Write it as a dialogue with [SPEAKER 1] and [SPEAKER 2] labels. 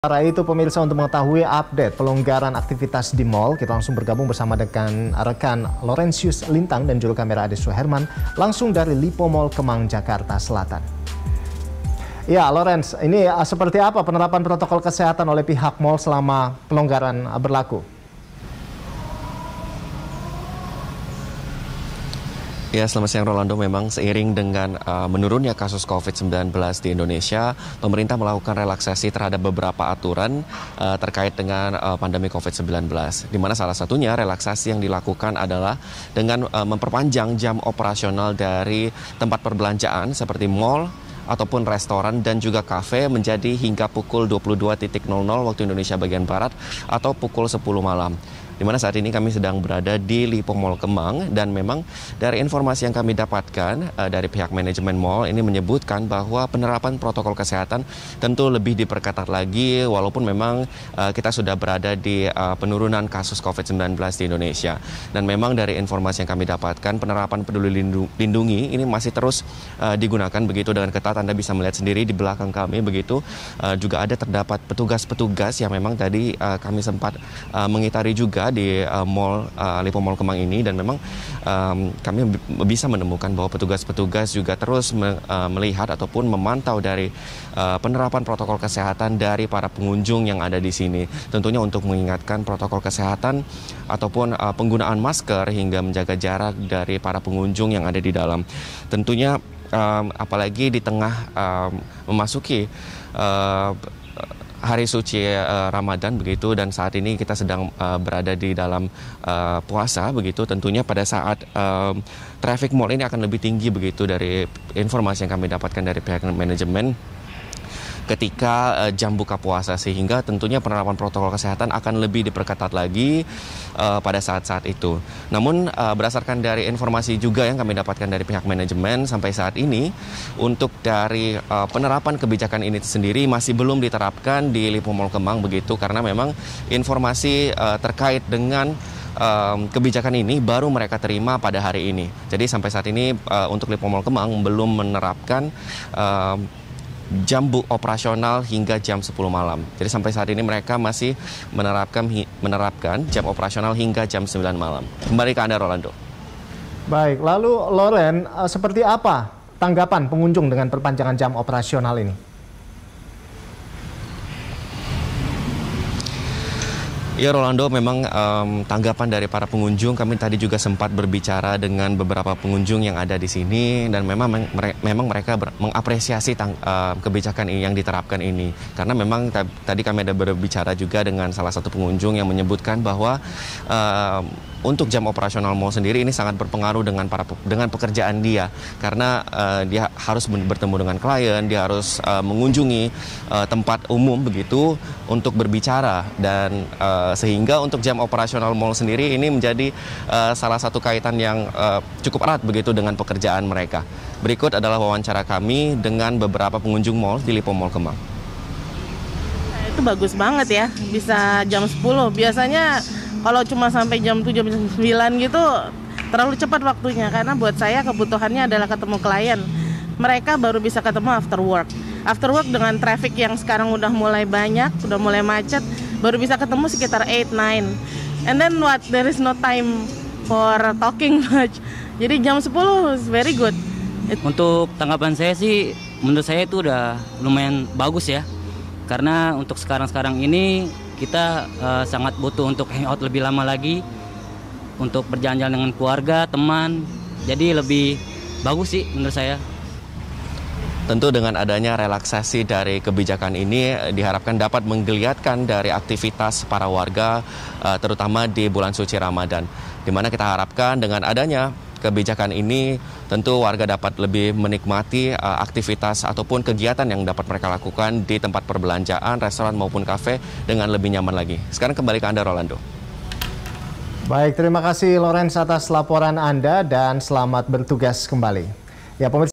[SPEAKER 1] Sementara itu pemirsa, untuk mengetahui update pelonggaran aktivitas di mal, kita langsung bergabung bersama dengan rekan Laurentius Lintang dan juru kamera Ade Suherman langsung dari Lipo Mall Kemang, Jakarta Selatan. Ya, Lorenz, ini seperti apa penerapan protokol kesehatan oleh pihak mal selama pelonggaran berlaku?
[SPEAKER 2] Ya, selamat siang Rolando. Memang seiring dengan menurunnya kasus COVID-19 di Indonesia, pemerintah melakukan relaksasi terhadap beberapa aturan terkait dengan pandemi COVID-19. Di mana salah satunya relaksasi yang dilakukan adalah dengan memperpanjang jam operasional dari tempat perbelanjaan seperti mal, ataupun restoran dan juga kafe menjadi hingga pukul 22.00 waktu Indonesia bagian Barat atau pukul 10 malam. Di mana saat ini kami sedang berada di Lipo Mall Kemang, dan memang dari informasi yang kami dapatkan dari pihak manajemen mall ini menyebutkan bahwa penerapan protokol kesehatan tentu lebih diperketat lagi, walaupun memang kita sudah berada di penurunan kasus COVID-19 di Indonesia. Dan memang dari informasi yang kami dapatkan, penerapan peduli lindungi ini masih terus digunakan begitu dengan ketat. Anda bisa melihat sendiri di belakang kami begitu, juga ada terdapat petugas-petugas yang memang tadi kami sempat mengitari juga di mall Lipo Mall Kemang ini, dan memang kami bisa menemukan bahwa petugas-petugas juga terus melihat ataupun memantau dari penerapan protokol kesehatan dari para pengunjung yang ada di sini. Tentunya untuk mengingatkan protokol kesehatan ataupun penggunaan masker hingga menjaga jarak dari para pengunjung yang ada di dalam. Tentunya apalagi di tengah memasuki hari suci Ramadan begitu, dan saat ini kita sedang berada di dalam puasa begitu. Tentunya pada saat traffic mall ini akan lebih tinggi begitu dari informasi yang kami dapatkan dari pihak manajemen ketika jam buka puasa, sehingga tentunya penerapan protokol kesehatan akan lebih diperketat lagi pada saat-saat itu. Namun berdasarkan dari informasi juga yang kami dapatkan dari pihak manajemen, sampai saat ini untuk dari penerapan kebijakan ini sendiri masih belum diterapkan di Lipo Mall Kemang begitu, karena memang informasi terkait dengan kebijakan ini baru mereka terima pada hari ini. Jadi sampai saat ini untuk Lipo Mall Kemang belum menerapkan jam operasional hingga jam 10 malam. Jadi sampai saat ini mereka masih menerapkan jam operasional hingga jam 9 malam. Kembali ke Anda, Rolando.
[SPEAKER 1] Baik, lalu Loren, seperti apa tanggapan pengunjung dengan perpanjangan jam operasional ini?
[SPEAKER 2] Ya Rolando, memang tanggapan dari para pengunjung, kami tadi juga sempat berbicara dengan beberapa pengunjung yang ada di sini, dan memang mereka mengapresiasi kebijakan ini yang diterapkan ini, karena memang tadi kami ada berbicara juga dengan salah satu pengunjung yang menyebutkan bahwa untuk jam operasional mall sendiri ini sangat berpengaruh dengan pekerjaan dia, karena dia harus bertemu dengan klien, dia harus mengunjungi tempat umum begitu untuk berbicara, dan sehingga untuk jam operasional mall sendiri ini menjadi salah satu kaitan yang cukup erat begitu dengan pekerjaan mereka. Berikut adalah wawancara kami dengan beberapa pengunjung mall di Lipo Mall Kemang.
[SPEAKER 3] Itu bagus banget ya, bisa jam 10. Biasanya kalau cuma sampai jam 7, jam 9 gitu terlalu cepat waktunya, karena buat saya kebutuhannya adalah ketemu klien. Mereka baru bisa ketemu after work. After work dengan traffic yang sekarang udah mulai banyak, udah mulai macet, baru bisa ketemu sekitar 8, 9. And then what? There is no time for talking much. Jadi jam 10 is very good.
[SPEAKER 4] Untuk tanggapan saya sih, menurut saya itu udah lumayan bagus ya. Karena untuk sekarang-sekarang ini kita sangat butuh untuk hangout lebih lama lagi, untuk berjalan-jalan dengan keluarga, teman. Jadi lebih bagus sih menurut saya.
[SPEAKER 2] Tentu dengan adanya relaksasi dari kebijakan ini diharapkan dapat menggeliatkan dari aktivitas para warga, terutama di bulan suci Ramadan. Di mana kita harapkan dengan adanya kebijakan ini tentu warga dapat lebih menikmati aktivitas ataupun kegiatan yang dapat mereka lakukan di tempat perbelanjaan, restoran maupun kafe dengan lebih nyaman lagi. Sekarang kembali ke Anda, Rolando.
[SPEAKER 1] Baik, terima kasih Lorenz atas laporan Anda dan selamat bertugas kembali. Ya, pemirsa.